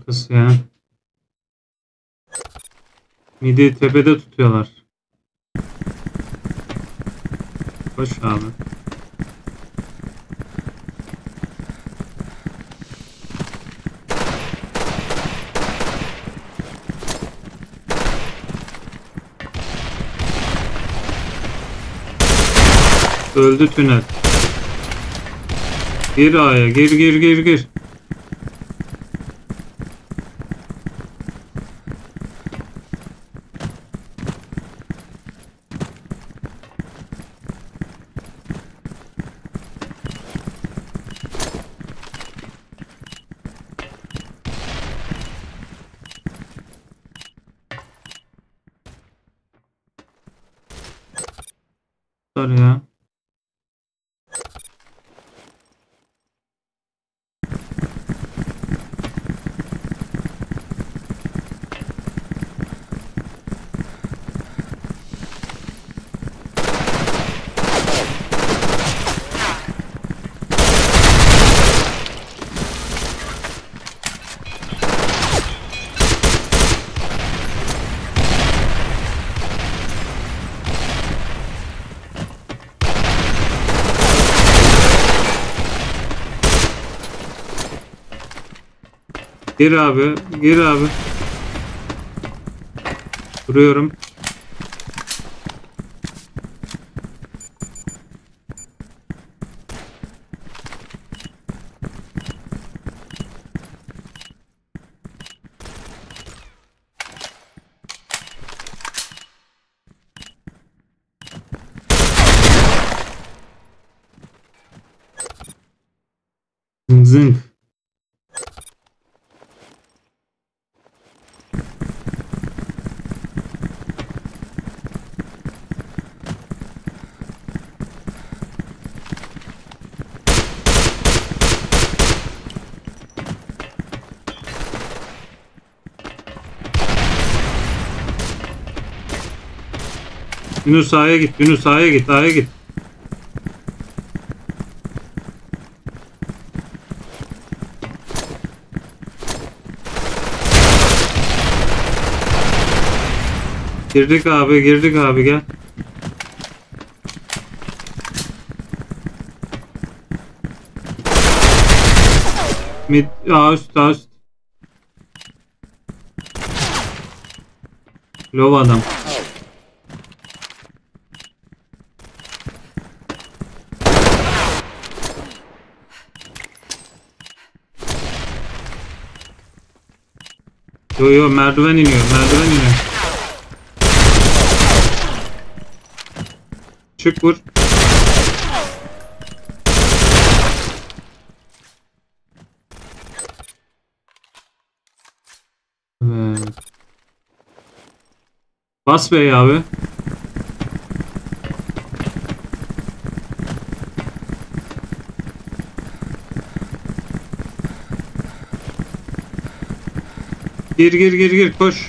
arkası ya. Midi tepede tutuyorlar. Koş abi. Öldü tünel. Gir A'ya. Gir. Ya. Gir abi. Vuruyorum. Zınk. Yunus A'ya git. A'ya git. Girdik abi gel. Mid A üst. Low adam. Yo merdiven iniyor. Çık vur. Evet. Bas bey abi. Gir koş.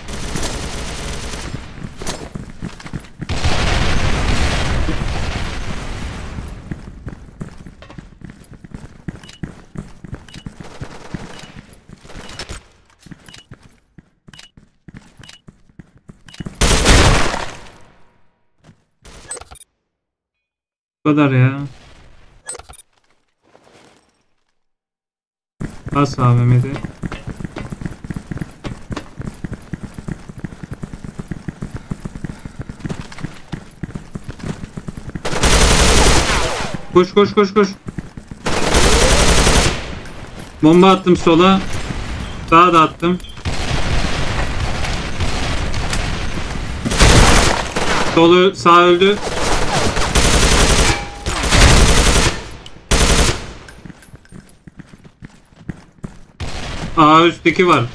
Bu kadar ya. Bas AVM'de. Koş. Bomba attım sola. Sağa da attım. Sağ öldü. A üstteki var.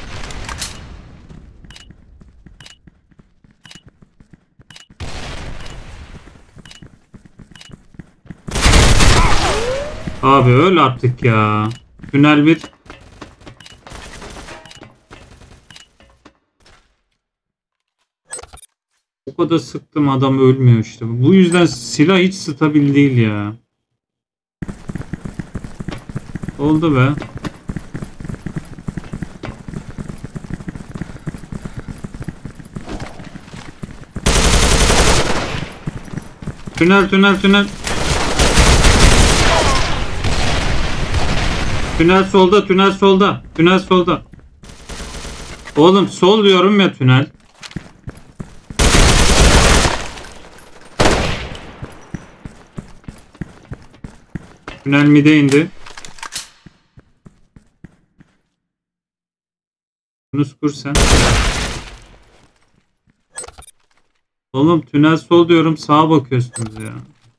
Abi öl artık ya. Tünel bir. O kadar sıktım adam ölmüyor işte. Bu yüzden silah hiç stabil değil ya. Oldu be. Tünel tünel tünel. Tünel solda, tünel solda. Tünel solda. Oğlum sol diyorum ya, tünel. Tünel mide indi. Yunus kur sen. Oğlum tünel sol diyorum, sağa bakıyorsunuz ya.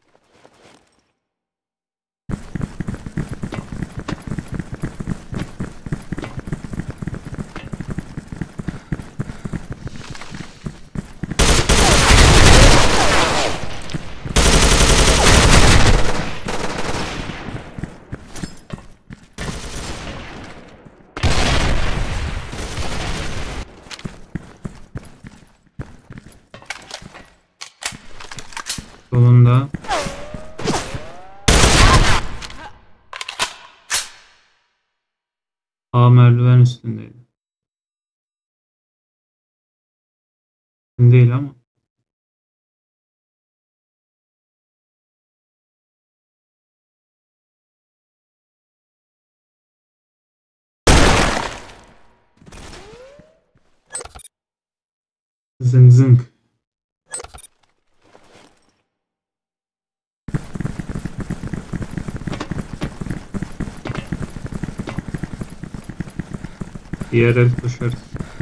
Solunda. A merdiven üstündeydi. Değil ama. Zınk zınk. Diğer el koşarız.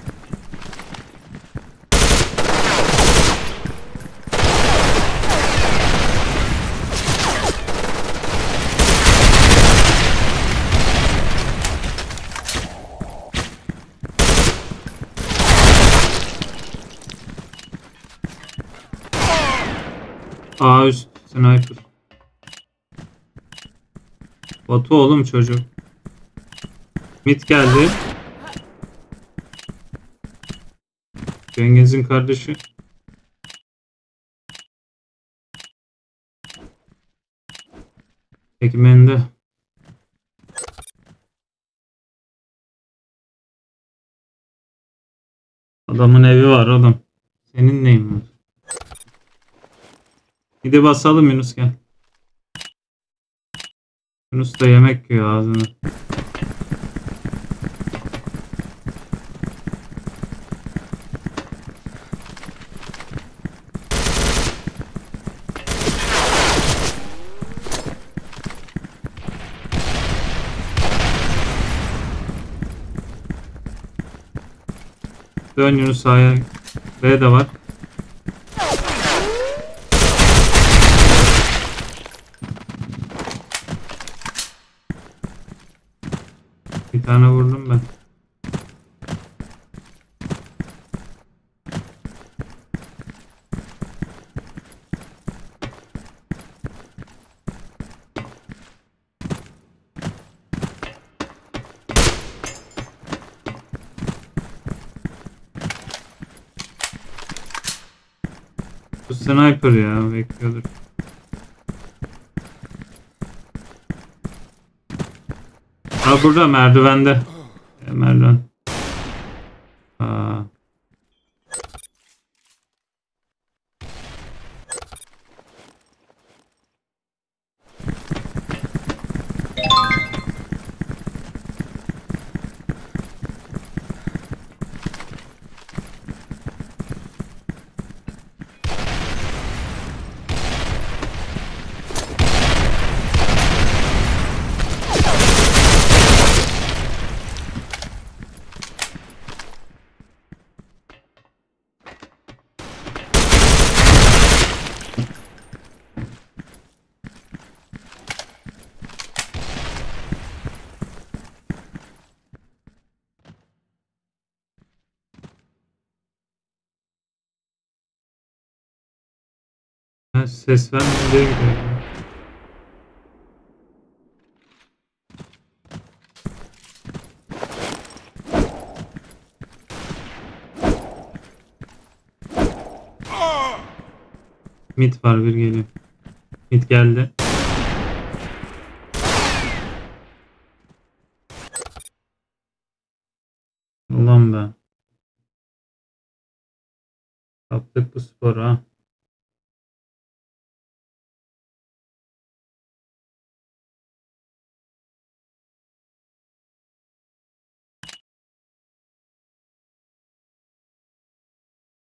A üst sniper. Batu oğlum çocuk. Mid geldi. Cengiz'in kardeşi. Ekmeğinde. Adamın evi var oğlum. Senin neyin var? Gidi basalım Yunus, gel. Yunus da yemek yiyor ağzına. Dön Yunus sağa. B de var. Bir tane vurdum ben. Bu sniper ya, bekliyordur. Ha burada merdivende. Merdiven. Aa. Ha, ses vermeden diye gidiyor. Mid var, bir geliyor. Mid geldi. Ulan be. Yaptık bu sporu ha.